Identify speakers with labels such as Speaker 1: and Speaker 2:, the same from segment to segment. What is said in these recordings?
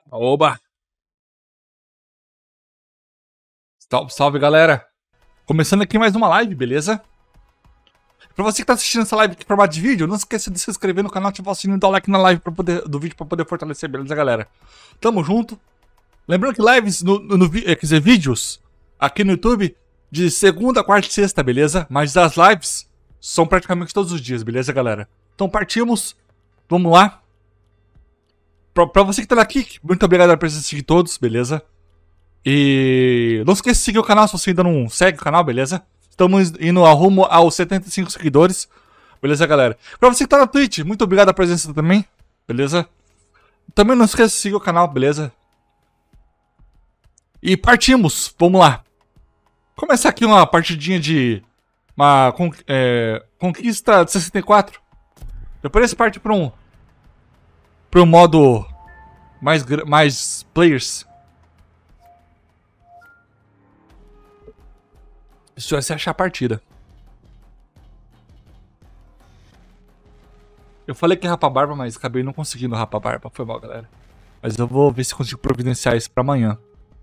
Speaker 1: Oba! Salve, salve, galera! Começando aqui mais uma live, beleza? Pra você que tá assistindo essa live aqui em formato de vídeo, não esqueça de se inscrever no canal, ativar o sininho e dar o like na live do vídeo pra poder fortalecer, beleza, galera? Tamo junto. Lembrando que lives, quer dizer, vídeos aqui no YouTube de segunda, quarta e sexta, beleza? Mas as lives são praticamente todos os dias, beleza, galera? Então partimos, vamos lá. Pra você que tá aqui, muito obrigado pela presença de todos, beleza? E não esqueça de seguir o canal se você ainda não segue o canal, beleza? Estamos indo rumo aos 75 seguidores, beleza, galera? Pra você que tá na Twitch, muito obrigado pela presença também, beleza? Também não esqueça de seguir o canal, beleza? E partimos, vamos lá. Começar aqui uma partidinha de uma conquista de 64. Depois parte pra um modo mais players. Isso é se achar a partida. Eu falei que ia rapar a barba, mas acabei não conseguindo rapar a barba. Foi mal, galera. Mas eu vou ver se consigo providenciar isso pra amanhã.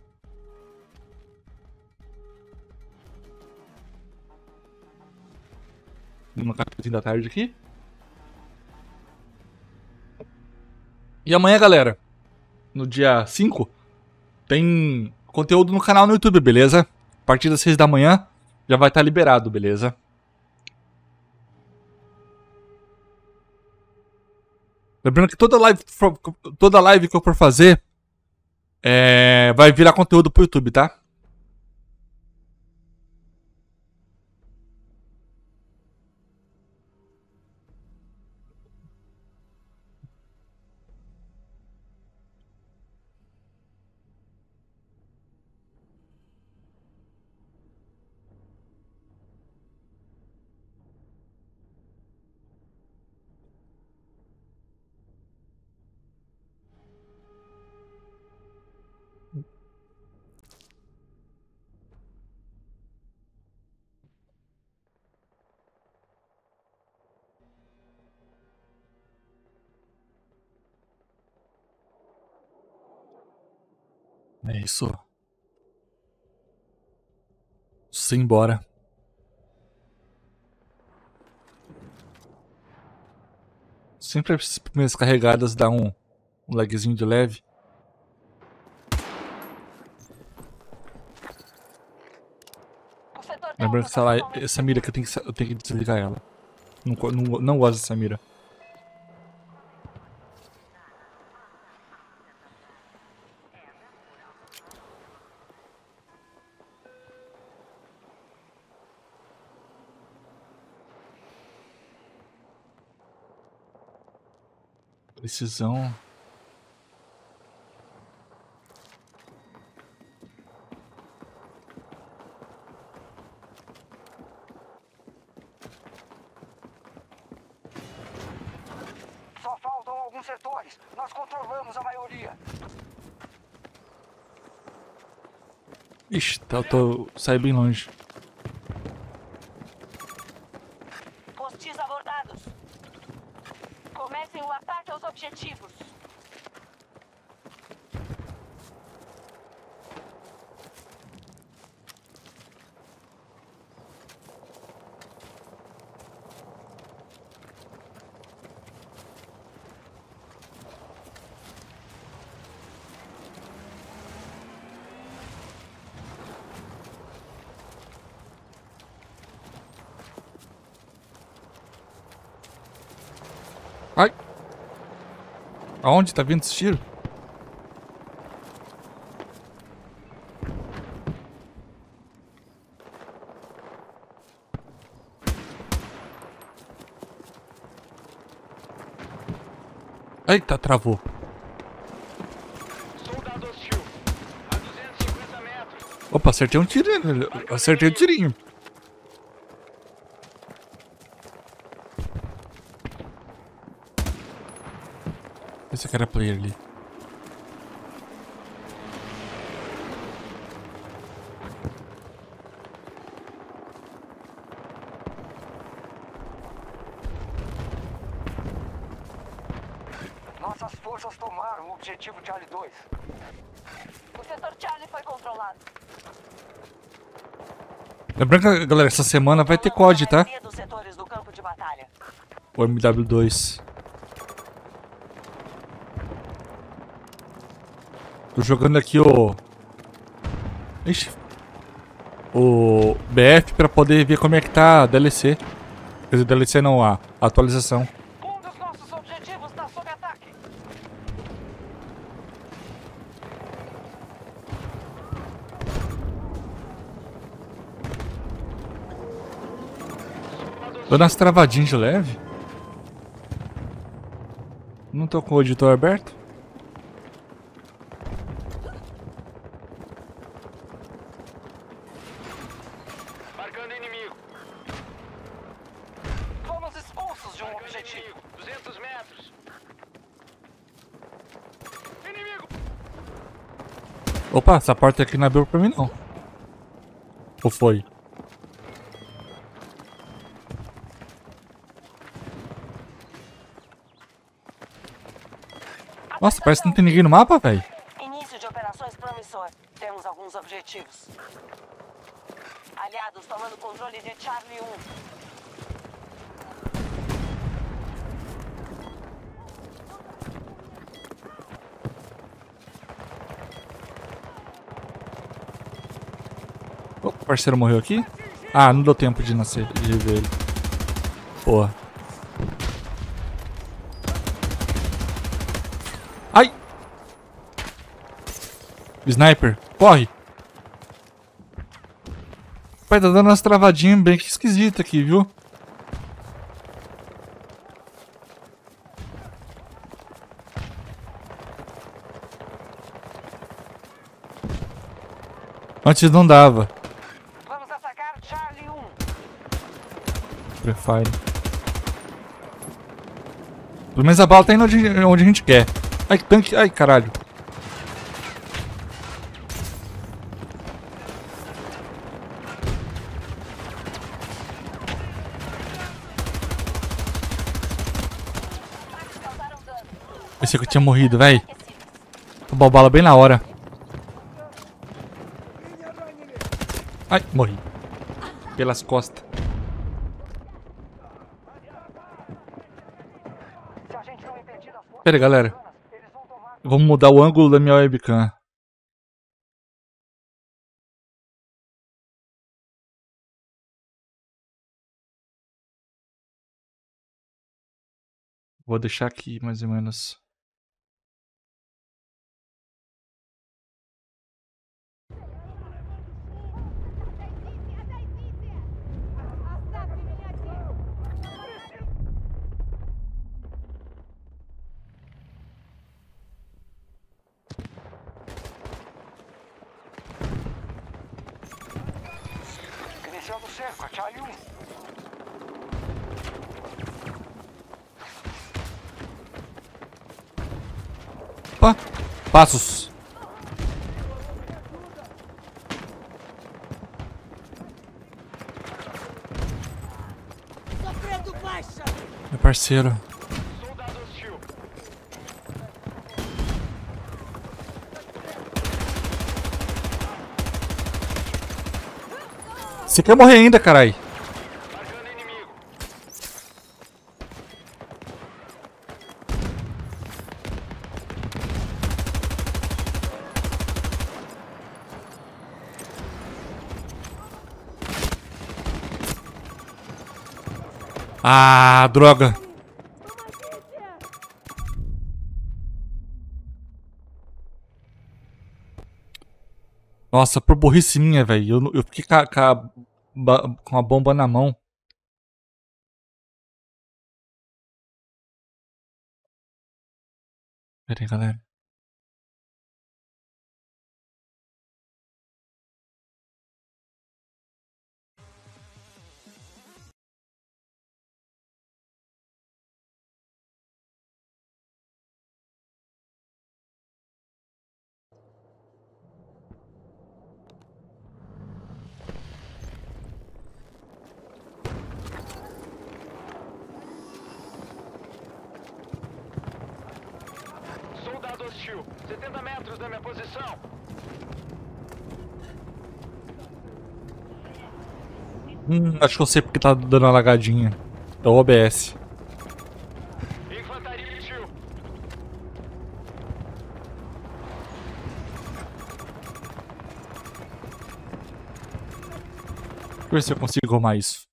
Speaker 1: No cafezinho da tarde aqui. E amanhã, galera, no dia 5, tem conteúdo no canal no YouTube, beleza? A partir das 6 da manhã já vai estar liberado, beleza? Lembrando que toda live que eu for fazer vai virar conteúdo pro YouTube, tá? É isso. Simbora. Sempre as primeiras carregadas dá um lagzinho de leve. Lembrando que essa mira que eu tenho que desligar ela. Não gosto dessa mira. Precisão.
Speaker 2: Só faltam alguns setores. Nós controlamos a maioria.
Speaker 1: Ixi, saí bem longe.
Speaker 3: Hostis abordados. Comecem o ataque aos objetivos.
Speaker 1: Ai! Aonde tá vindo esse tiro? Eita, travou.
Speaker 2: Soldado hostil. A 250 metros.
Speaker 1: Opa, acertei um tiro. Acertei o tirinho. Esse cara é player ali.
Speaker 2: Nossa Nossas forças tomaram o objetivo Charlie 2.
Speaker 3: O setor Charlie foi controlado.
Speaker 1: Lembrando que, galera, essa semana vai ter COD, tá?
Speaker 3: A dos setores do campo de batalha.
Speaker 1: O MW2. Tô jogando aqui o... Ixi. O BF pra poder ver como é que tá a DLC. Quer dizer, DLC não, a atualização.
Speaker 2: Um dos nossos objetivos está sob ataque.
Speaker 1: Dando umas travadinhas de leve. Não tô com o editor aberto.
Speaker 2: Marcando inimigo. Fomos expulsos de um objetivo. 200 metros. Inimigo.
Speaker 1: Opa, essa porta aqui não abriu pra mim não. Ou foi? Nossa, parece que não tem ninguém no mapa, velho.
Speaker 3: Início de operações promissor. Temos alguns objetivos. Aliados tomando controle de Charlie 1.
Speaker 1: O parceiro morreu aqui? Ah, não deu tempo de nascer, de ver ele. Porra. Ai! Sniper, corre! Pai, tá dando umas travadinhas bem que esquisitas aqui, viu? Antes não dava.
Speaker 2: Vamos atacar Charlie 1.
Speaker 1: Prefire. Pelo menos a bala tá indo onde a gente quer. Ai, que tanque. Ai, caralho. Pensei que eu tinha morrido, véi. Tomou a bala bem na hora. Ai, morri. Pelas costas.
Speaker 2: Se a gente não impedir as forças,
Speaker 1: Pera aí, galera.
Speaker 2: eles vão tomar.
Speaker 1: Vamos mudar o ângulo da minha webcam. Vou deixar aqui, mais ou menos.
Speaker 2: Iniciando o cerco, a Charlie 1.
Speaker 1: Opa! Passos! Meu parceiro.
Speaker 2: Soldado hostil.
Speaker 1: Você quer morrer ainda, carai?
Speaker 2: Marcando inimigo.
Speaker 1: Ah, droga. Nossa, por burrice minha, velho. Eu fiquei com a bomba na mão. Pera aí, galera.
Speaker 2: hostil. 70 metros da minha posição.
Speaker 1: Acho que eu sei porque tá dando uma lagadinha. É o OBS.
Speaker 2: Infantaria hostil.
Speaker 1: Deixa eu ver se eu consigo arrumar isso.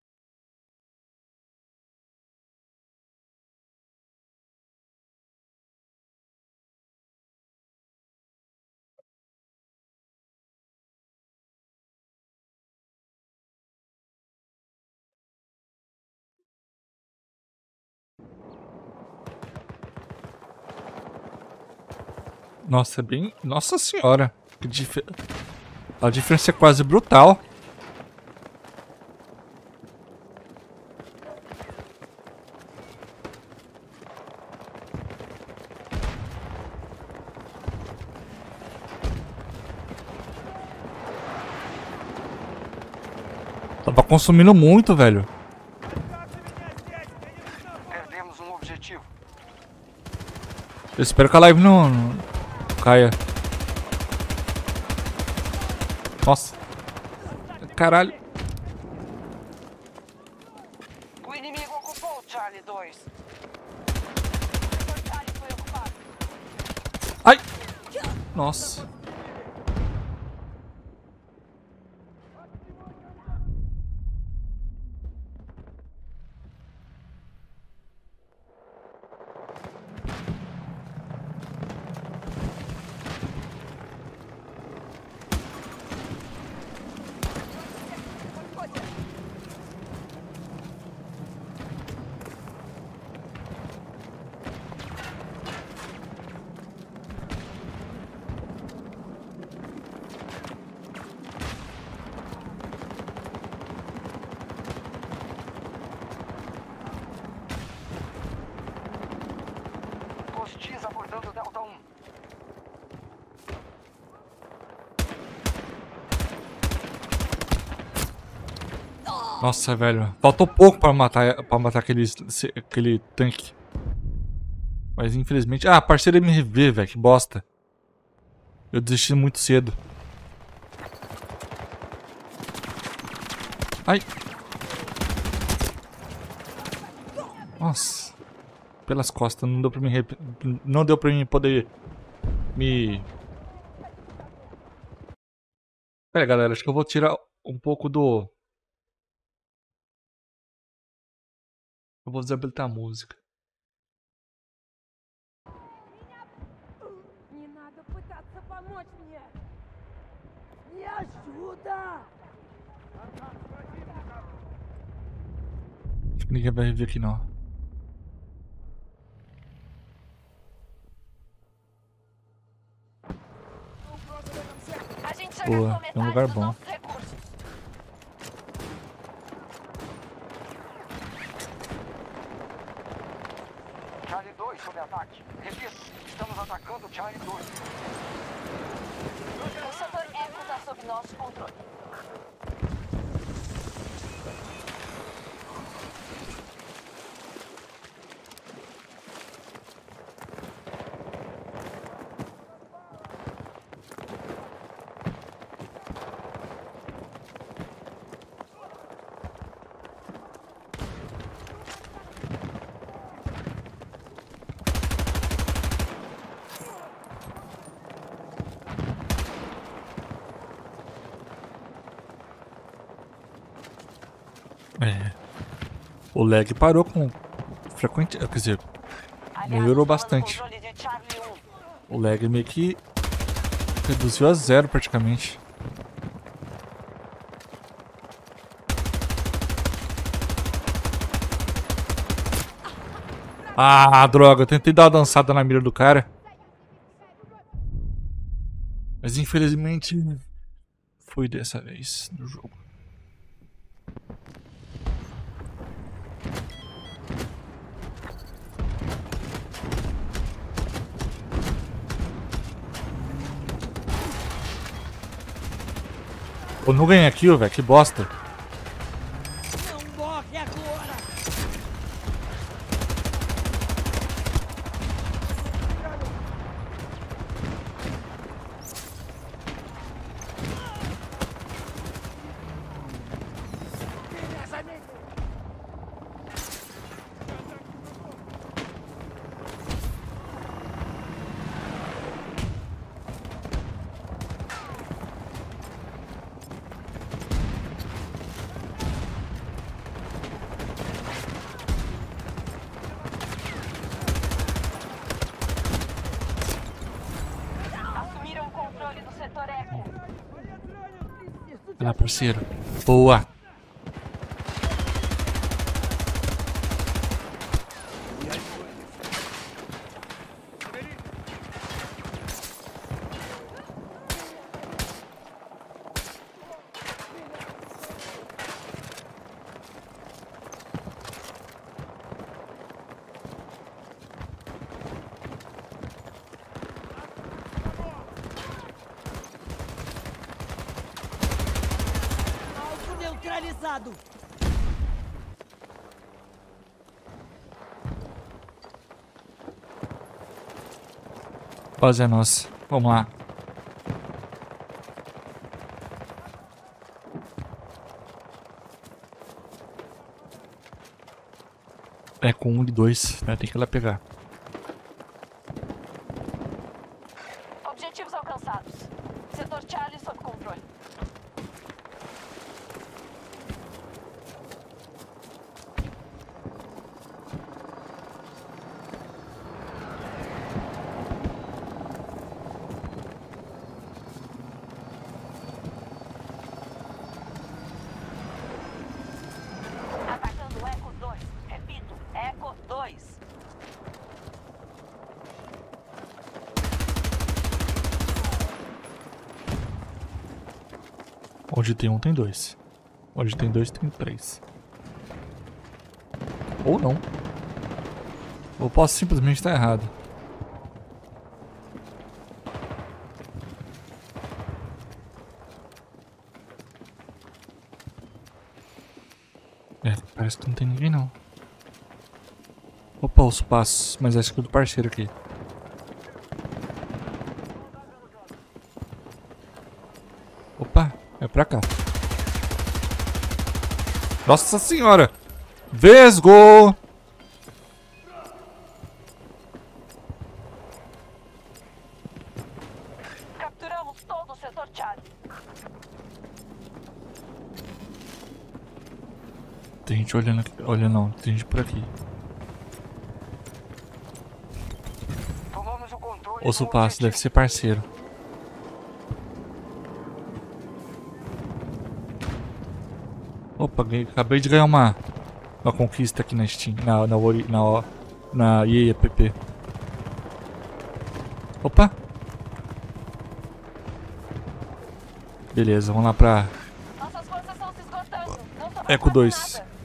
Speaker 1: Nossa, é bem... Nossa senhora. A diferença é quase brutal. Tava consumindo muito, velho.
Speaker 2: Perdemos um objetivo.
Speaker 1: Eu espero que a live não caia. Nossa. Caralho.
Speaker 3: O inimigo ocupou o Charlie 2. O Charlie foi ocupado.
Speaker 1: Ai. Nossa.
Speaker 2: Hostis abordando o Delta 1.
Speaker 1: Nossa, velho. Faltou pouco pra matar aquele tanque. Mas infelizmente... Ah, parceiro MRV, velho. Que bosta. Eu desisti muito cedo. Ai. Nossa. Pelas costas. Não deu pra não deu pra mim poder me... Pera, galera. Acho que eu vou tirar um pouco do... Eu vou desabilitar a música.
Speaker 4: Не надо пытаться помочь мне! Не ajuda!
Speaker 1: Acho que ninguém vai vir aqui não.
Speaker 3: A gente já
Speaker 1: Boa,
Speaker 3: gastou
Speaker 1: é um lugar
Speaker 3: metade dos
Speaker 1: bom.
Speaker 3: nossos recursos.
Speaker 2: Charlie 2 sob ataque. Repito, estamos atacando Charlie 2.
Speaker 3: O setor Eco está sob nosso controle.
Speaker 1: É. O lag parou com frequente, quer dizer, melhorou bastante.
Speaker 3: Controle de Charlie 1.
Speaker 1: O lag meio que reduziu a zero praticamente. Ah, droga, eu tentei dar uma dançada na mira do cara. Mas infelizmente foi dessa vez no jogo. Eu não ganhei aqui, velho, que bosta.
Speaker 4: Não morre agora!
Speaker 3: Eco.
Speaker 1: Vai lá, parceiro. Boa.
Speaker 4: Alvo neutralizado.
Speaker 1: Base é nossa. Vamos lá. É com 1 e 2, né? Tem que ir lá pegar.
Speaker 3: Objetivos alcançados. Setor Charlie sob controle. Atacando Eco 2. Repito, Eco 2.
Speaker 1: Onde tem 1 tem 2. Onde tem 2 tem 3. Ou não. Ou posso simplesmente estar errado. É, parece que não tem ninguém não. Opa, os passos. Mas acho que é do parceiro aqui. Opa, é pra cá. Nossa senhora! Vesgo!
Speaker 3: Capturamos todo o setor Charlie.
Speaker 1: Tem gente olhando aqui. Olha não, tem gente por aqui.
Speaker 2: Tomamos o controle
Speaker 1: Osso
Speaker 2: do
Speaker 1: passo, deve
Speaker 2: objetivo.
Speaker 1: ser parceiro. Opa, acabei de ganhar uma conquista aqui na Steam, na EA App. Opa! Beleza, vamos lá pra
Speaker 3: Nossas forças estão se esgotando. Não tô
Speaker 1: Eco
Speaker 3: fazendo
Speaker 1: 2.
Speaker 3: nada.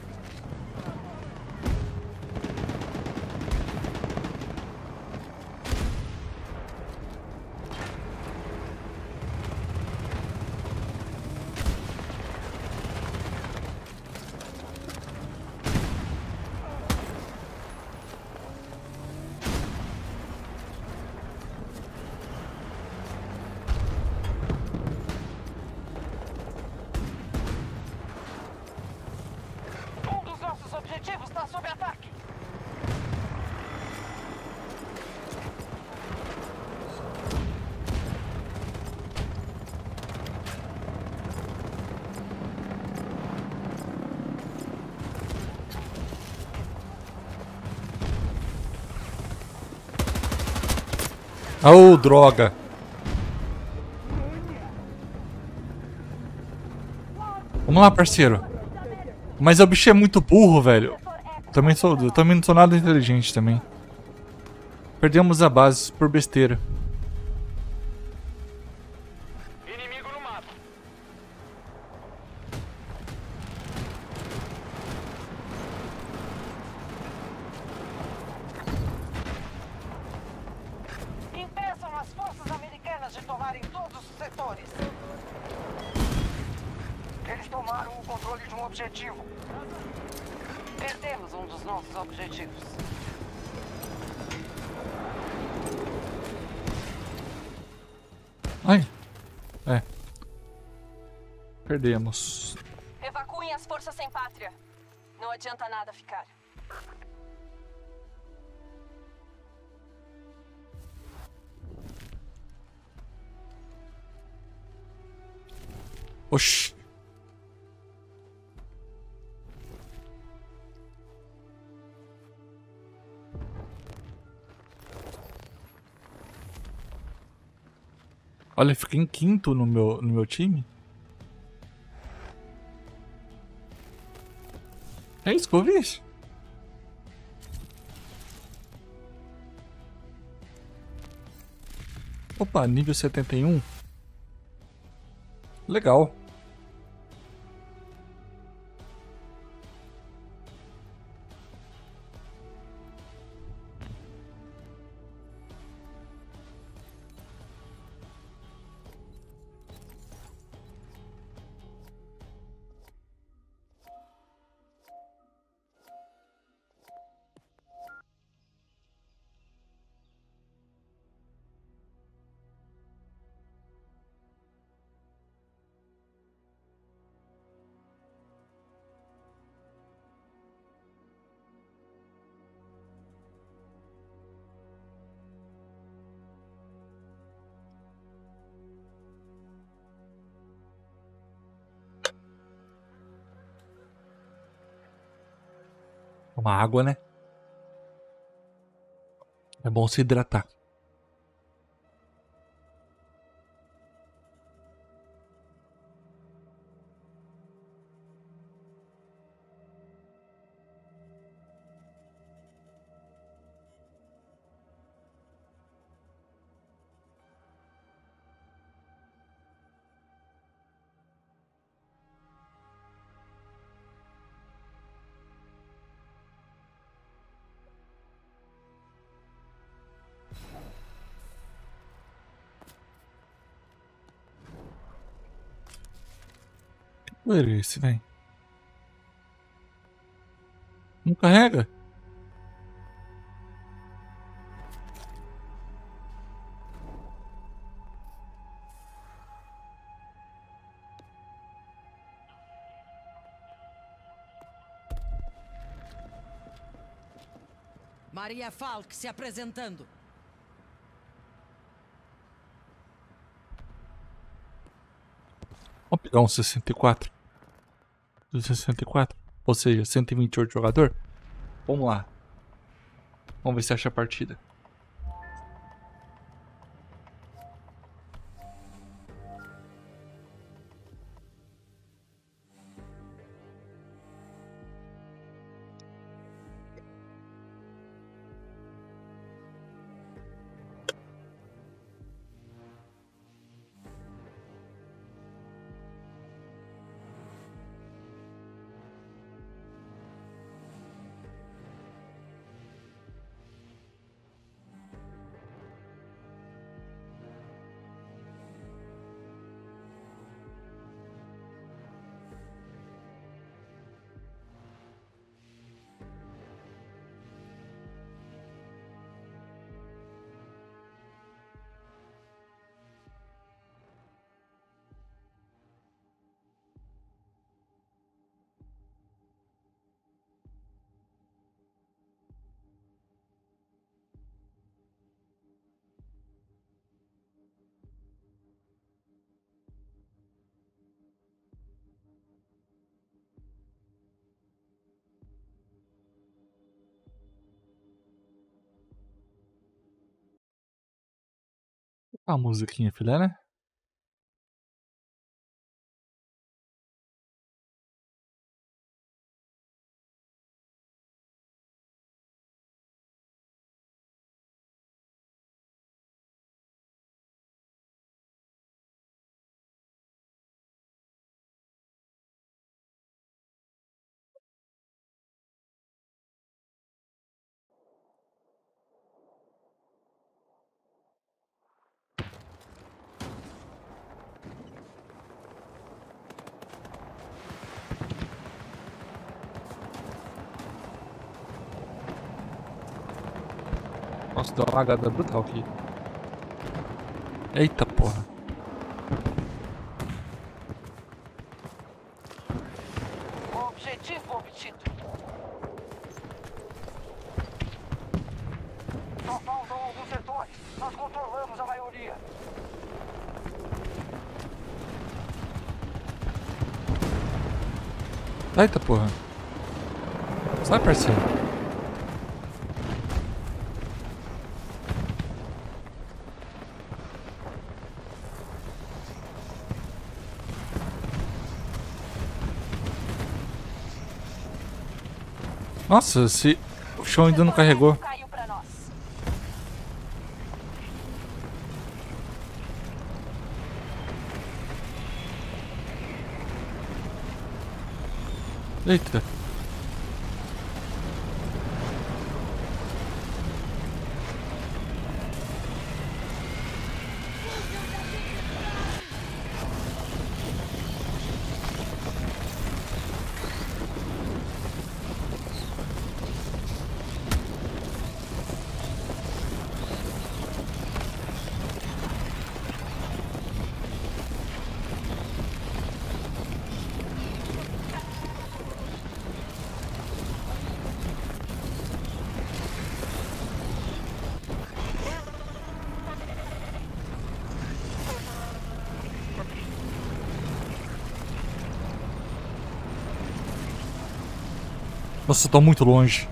Speaker 3: Um dos nossos objetivos está sob ataque.
Speaker 1: Oh, droga! Vamos lá, parceiro. Mas o bicho é muito burro, velho. Eu também não sou nada inteligente também. Perdemos a base por besteira.
Speaker 2: Inimigo no mapa.
Speaker 3: Impeçam as forças americanas de tomarem todos os setores.
Speaker 2: Eles tomaram o controle de um objetivo.
Speaker 3: Perdemos um dos nossos objetivos.
Speaker 1: Ai. É. Perdemos.
Speaker 3: Evacuem as forças sem pátria. Não adianta nada ficar.
Speaker 1: Oxi. Olha, fiquei em quinto no meu time. É isso que eu vi. Opa, nível 71. Legal. Uma água, né? É bom se hidratar. Olha esse, velho. Não carrega?
Speaker 4: Maria Falk se apresentando.
Speaker 1: Vamos pegar um 64. Do 64. Ou seja, 128 jogador. Vamos lá. Vamos ver se acha a partida. A musiquinha, filé, né? Nossa, deu uma lagada brutal aqui. Eita porra.
Speaker 3: Objetivo obtido.
Speaker 2: Só faltam alguns setores. Nós controlamos a maioria.
Speaker 1: Eita porra. Sai, parceiro. Nossa, o chão ainda não carregou.
Speaker 3: Caiu pra nós.
Speaker 1: Eita. Nossa, eu tô muito longe.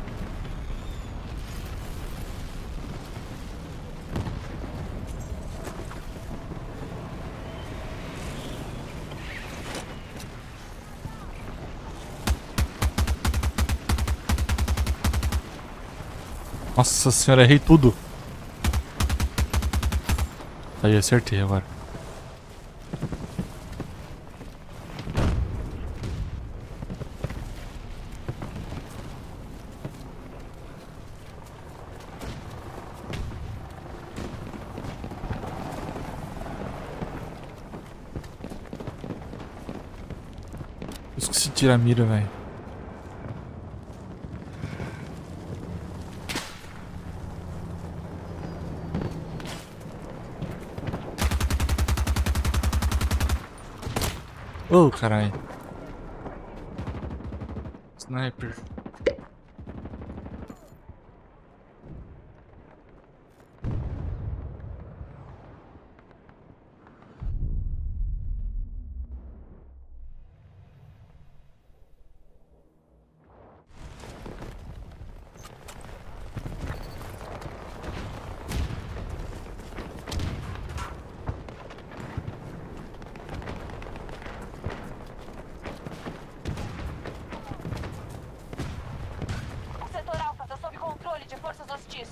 Speaker 1: Nossa senhora, errei tudo. Aí, acertei agora. Eu esqueci de tirar a mira, velho. Oh, caralho. Sniper.
Speaker 3: O setor Alfa tá sob controle de forças hostis.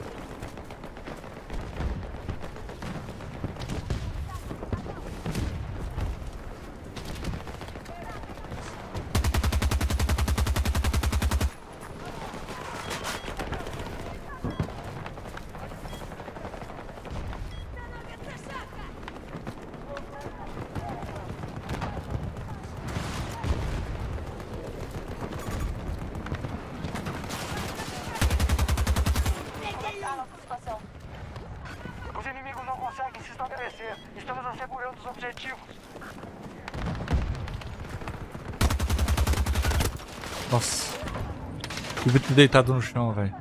Speaker 3: A nossa situação.
Speaker 2: Os inimigos não conseguem se estabelecer. Estamos assegurando os objetivos.
Speaker 1: Nossa. Eu devia ter deitado no chão, velho.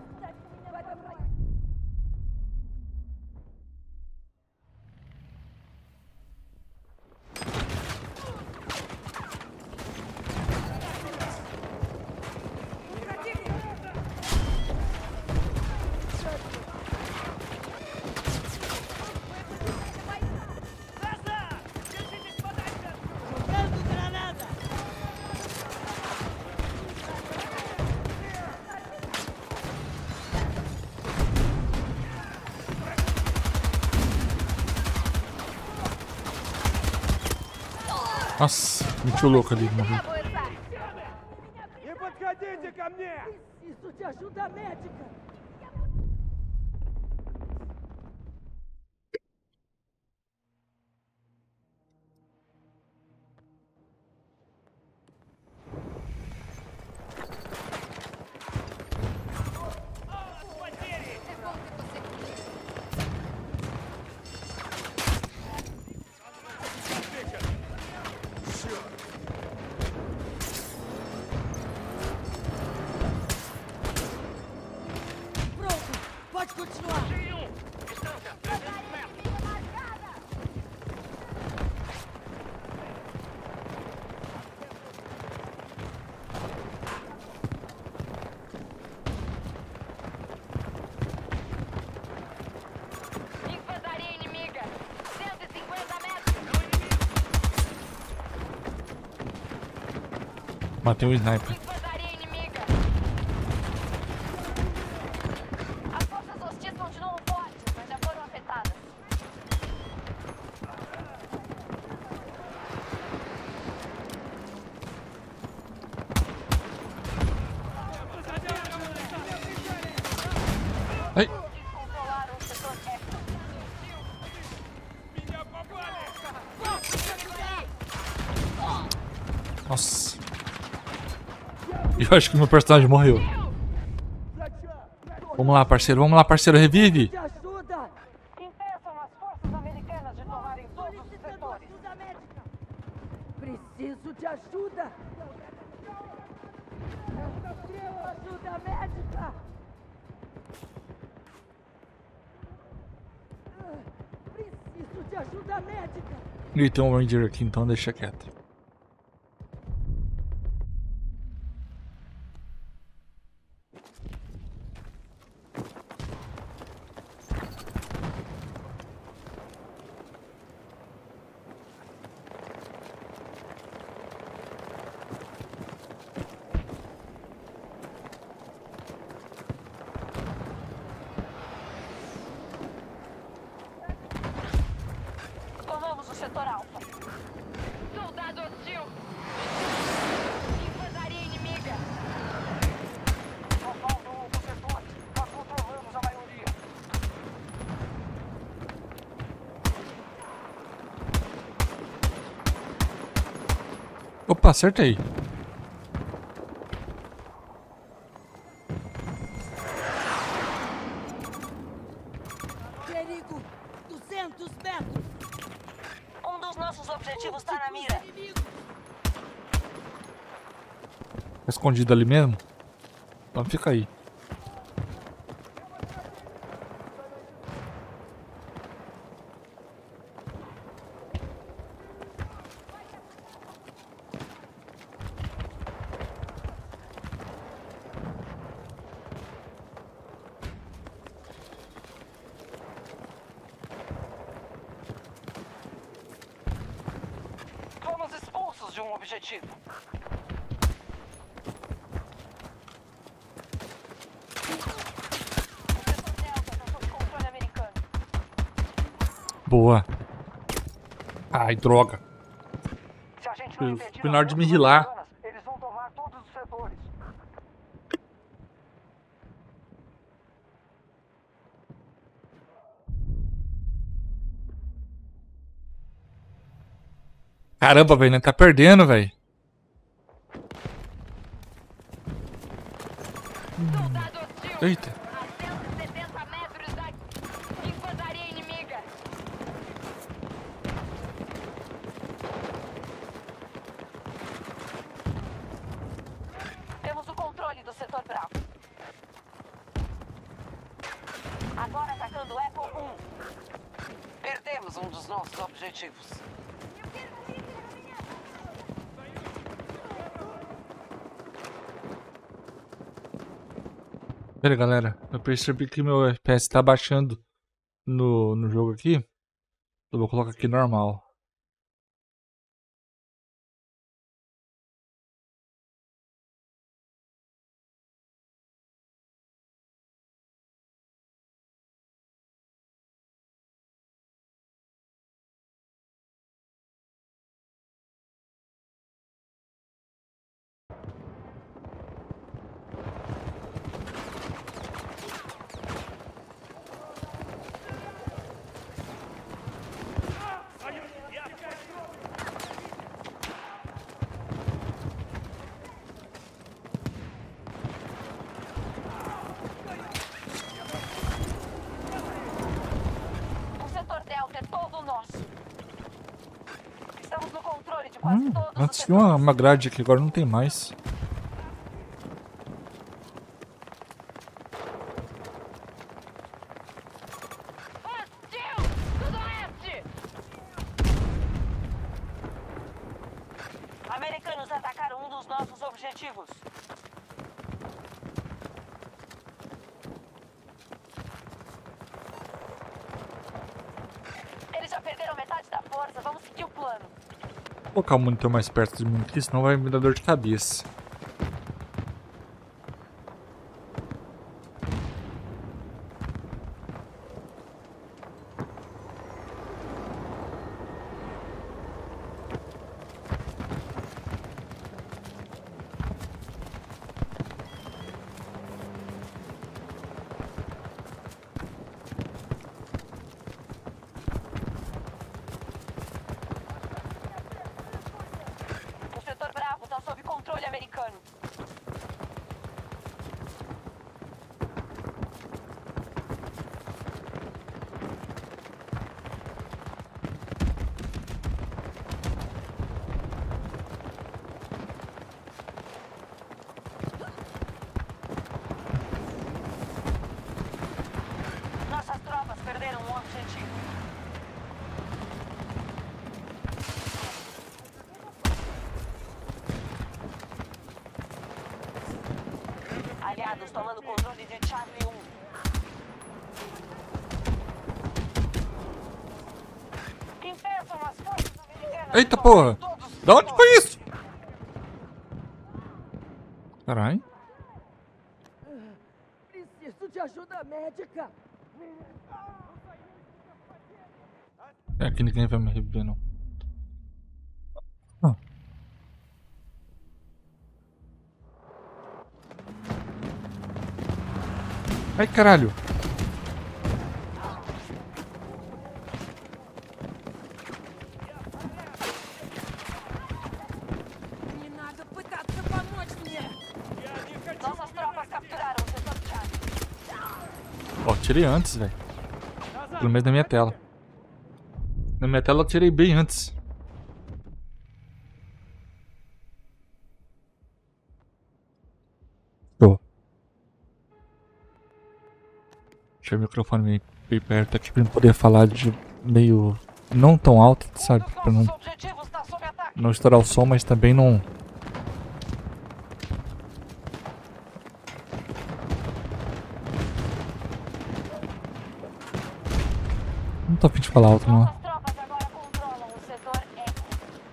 Speaker 1: Nossa, meti o louco ali, morreu.
Speaker 2: Не подходите ко мне!
Speaker 4: Isso de ajuda médica! Pronto, pode continuar.
Speaker 3: Infantaria inimiga. 150 metros.
Speaker 1: Matei o sniper.
Speaker 3: Infantaria inimiga.
Speaker 1: Nossa. E eu acho que meu personagem morreu. Vamos lá, parceiro. Vamos lá, parceiro. Revive.
Speaker 4: Te ajuda!
Speaker 3: Impeçam as forças americanas de tomarem todos os
Speaker 4: Solicitando
Speaker 3: setores.
Speaker 4: ajuda médica! Preciso de ajuda! Ajuda médica! Preciso de ajuda médica!
Speaker 1: E tem um Ranger aqui, então deixa quieto.
Speaker 3: Tomamos o setor alfa.
Speaker 5: Soldado hostil! Infantaria inimiga!
Speaker 2: Só faltam alguns setores. Nós controlamos a maioria.
Speaker 1: Opa, acertei.
Speaker 4: Perigo! 200 metros!
Speaker 3: Um dos nossos objetivos está na mira.
Speaker 4: Inimigo!
Speaker 1: Tá escondido ali mesmo? Então fica aí.
Speaker 2: Fomos expulsos de um objetivo.
Speaker 3: O setor delta está sob controle americano.
Speaker 1: Boa. Ai, droga.
Speaker 2: Se a gente não
Speaker 1: Eu
Speaker 2: impedir
Speaker 1: fui na hora de
Speaker 2: as
Speaker 1: me
Speaker 2: forças
Speaker 1: rilar.
Speaker 2: americanas, eles vão tomar todos os setores.
Speaker 1: Caramba, velho, né? Tá perdendo, velho.
Speaker 5: Soldado hostil!
Speaker 1: Eita.
Speaker 5: A 170 metros da infantaria inimiga!
Speaker 3: Temos o controle do setor Bravo. Agora atacando o Apple 1.
Speaker 2: Perdemos um dos nossos objetivos.
Speaker 1: Pera aí, galera. Eu percebi que meu FPS tá baixando no jogo aqui. Eu vou colocar aqui normal.
Speaker 3: O setor delta é todo nosso. Estamos no controle de quase todos os
Speaker 1: Antes
Speaker 3: setores.
Speaker 1: tinha uma grade aqui, agora não tem mais.
Speaker 5: Hostil! Sudoeste!
Speaker 3: Americanos atacaram um dos nossos objetivos. Eles já perderam metade da força. Vamos seguir o plano.
Speaker 1: Vou colocar o monitor mais perto de mim aqui, senão vai me dar dor de cabeça.
Speaker 3: O setor Bravo aliados tomando controle de Charlie 1. Impeçam as forças americanas.
Speaker 1: Eita porra! Da onde foi isso? Caralho.
Speaker 4: Preciso de ajuda médica.
Speaker 1: É, aqui ninguém vai me reviver, não. Ah. Ai, caralho.
Speaker 4: Не надо пытаться помочь мне.
Speaker 3: Nossas tropas capturaram o setor Charlie.
Speaker 1: Ó, tirei antes, velho. Pelo menos na minha tela. Na minha tela eu tirei bem antes. Tô. Deixa o microfone bem perto aqui pra eu poder falar de meio... não tão alto, sabe? Pra não,
Speaker 3: Nosso objetivo está sob ataque.
Speaker 1: não estourar o som, mas também não... Não tô a fim de falar alto, não.
Speaker 3: Nossas tropas agora controlam o setor Eco.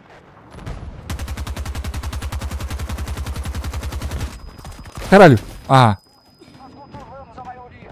Speaker 1: Caralho! Ah!
Speaker 2: Nós controlamos a maioria.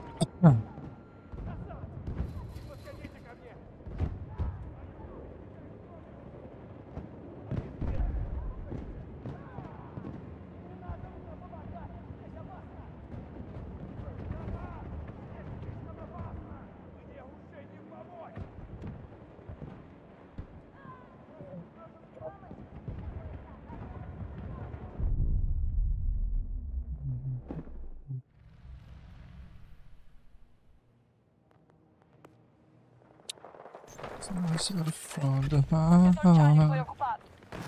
Speaker 3: Setor Charlie foi ocupado.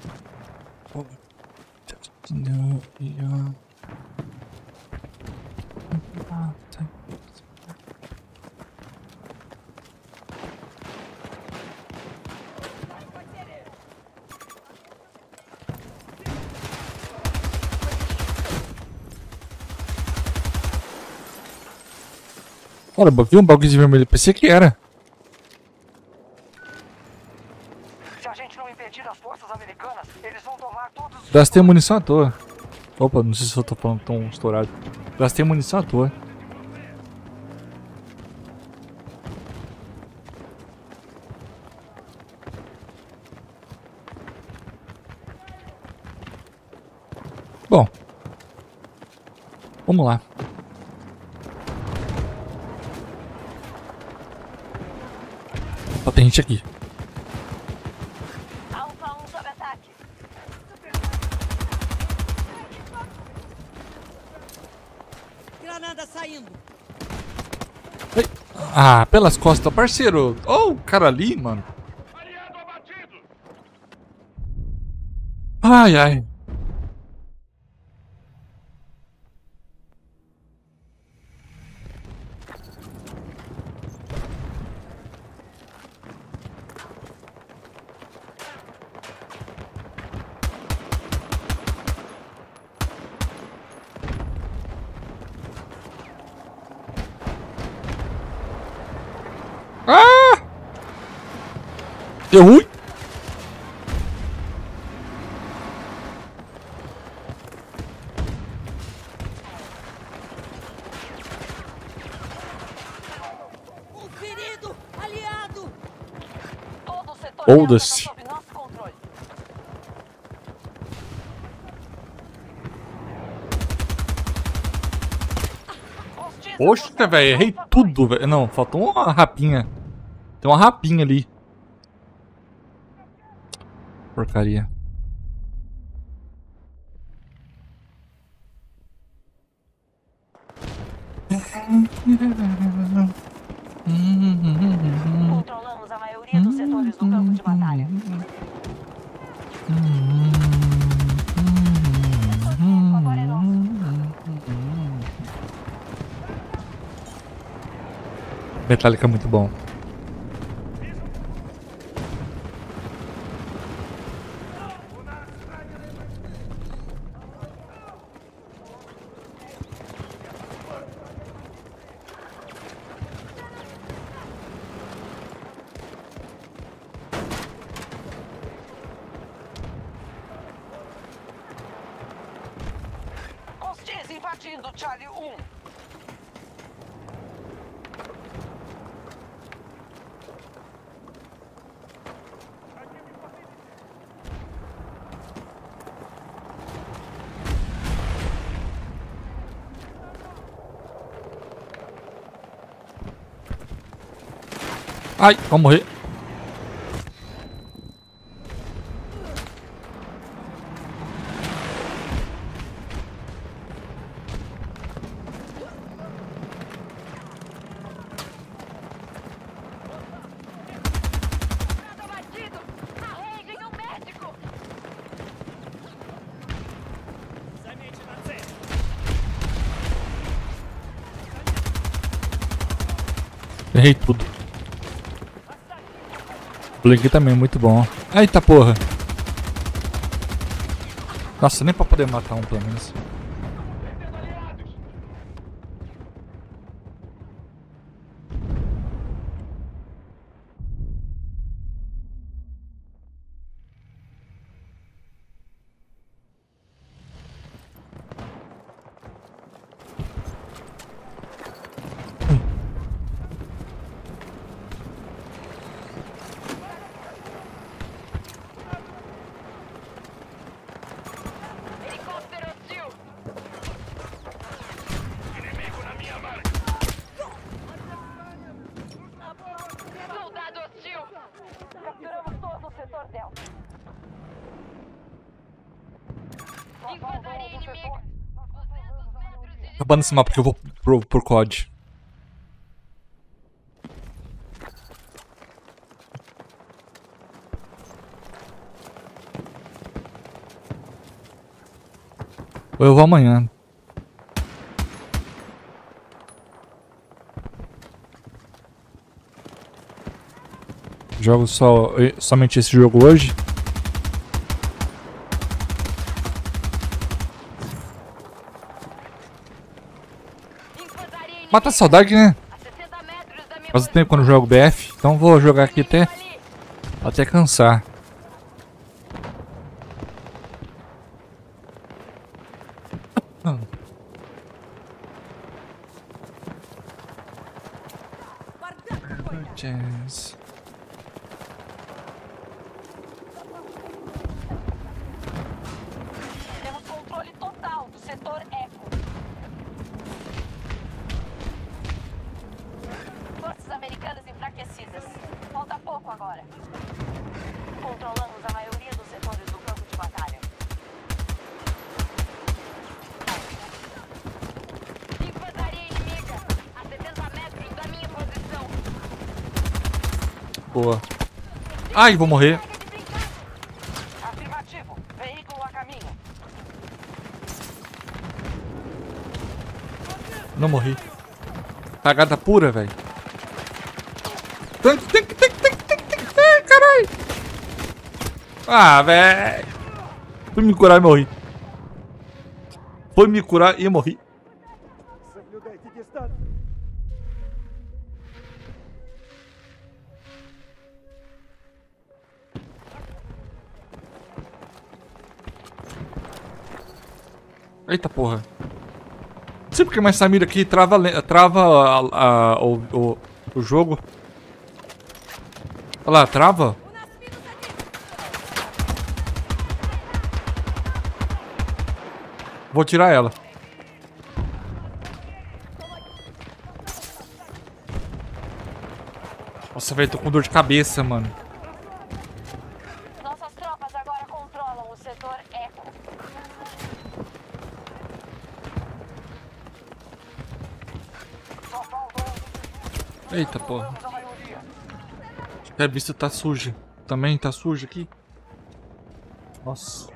Speaker 1: Olha, vi um bagulho de vermelho, pensei que era.
Speaker 2: Se a gente não impedir as forças americanas, eles vão tomar todos os...
Speaker 1: Gastei munição à toa. Opa, não sei se eu tô falando tão estourado. Gastei munição à toa. Bom. Vamos lá. Só tem gente aqui.
Speaker 3: Alfa 1 sob ataque.
Speaker 4: Granada saindo.
Speaker 1: Ah, pelas costas, parceiro. Oh, o cara ali, mano. Ai, ai. Ah! Deu ruim?
Speaker 4: Um ferido aliado.
Speaker 3: Todo o setor
Speaker 1: Foda-se.
Speaker 3: está sob nosso controle. Hostis
Speaker 1: Poxa, velho, errei tudo, velho. Não, faltou uma rapinha. Tem uma rapinha ali. Porcaria.
Speaker 3: Controlamos a maioria dos setores do campo de batalha. Agora é nosso.
Speaker 1: Metallica é muito bom.
Speaker 3: Definindo Charlie 1.
Speaker 1: Ai, vou morrer.
Speaker 5: Abatido! Arranjem um médico!
Speaker 1: Errei tudo. O Blink também, muito bom. Eita porra. Nossa, nem pra poder matar um pelo menos.
Speaker 5: Helicóptero hostil! Soldado hostil!
Speaker 3: Capturamos todo o setor Delta.
Speaker 5: Infantaria inimiga! 200 metros de
Speaker 1: Acabando esse mapa que eu vou pro COD. Ou eu vou amanhã. Jogo somente esse jogo hoje.
Speaker 5: infantaria inimiga!
Speaker 1: Mata a saudade, né?
Speaker 5: A 60 metros da minha
Speaker 1: Faz tempo quando eu jogo BF, então vou jogar aqui até cansar. Jazz.
Speaker 3: Temos controle total do setor Eco. Forças americanas enfraquecidas. Falta pouco agora. Controlamos a maioria dos setores do campo de batalha.
Speaker 5: Infantaria inimiga! A 70 metros da minha posição!
Speaker 1: Boa. Ai, vou morrer.
Speaker 5: Chega de brincar!
Speaker 3: Afirmativo. Veículo a caminho.
Speaker 1: Não morri. Cagada pura, velho. Tanque. Ai, caralho. Ah, velho. Fui me curar e morri. Foi me curar e morri. Eita porra. Não sei porque mais essa mira aqui trava o jogo. Olha lá, trava. Vou tirar ela. Nossa, velho, tô com dor de cabeça, mano.
Speaker 3: Nossas tropas agora controlam o setor Eco.
Speaker 2: Só faltam
Speaker 1: Eita porra.
Speaker 2: a maioria.
Speaker 1: A vista tá suja. Também tá suja aqui. Nossa.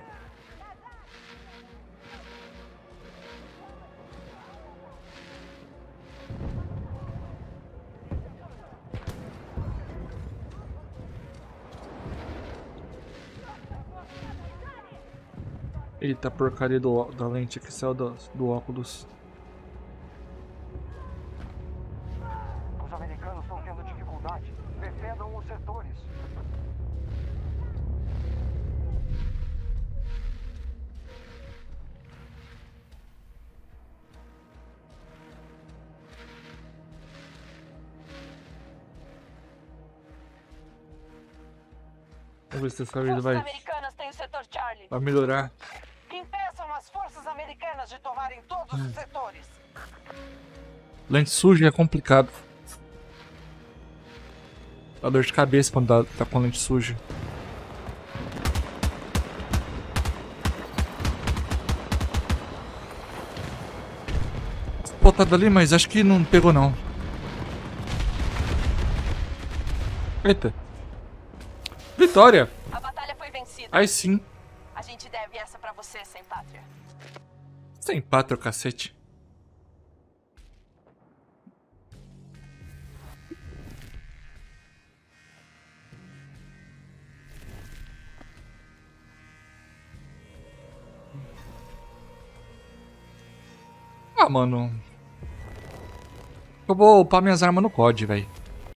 Speaker 1: Eita porcaria da lente que saiu do óculos.
Speaker 2: Os americanos estão tendo dificuldade. Defendam os setores.
Speaker 1: Vamos ver se essa vida
Speaker 3: Forças
Speaker 1: vai
Speaker 3: americanas têm o setor Charlie.
Speaker 1: melhorar.
Speaker 2: Impeçam as forças americanas de tomarem todos os setores.
Speaker 1: Lente suja é complicado. Dá dor de cabeça quando tá com lente suja. Botado ali, mas acho que não pegou não. Eita. Vitória!
Speaker 3: A batalha foi vencida.
Speaker 1: Aí sim.
Speaker 3: A gente deve essa pra você, sem pátria.
Speaker 1: Sem pátria, cacete. Ah, mano. Eu vou upar minhas armas no COD, velho.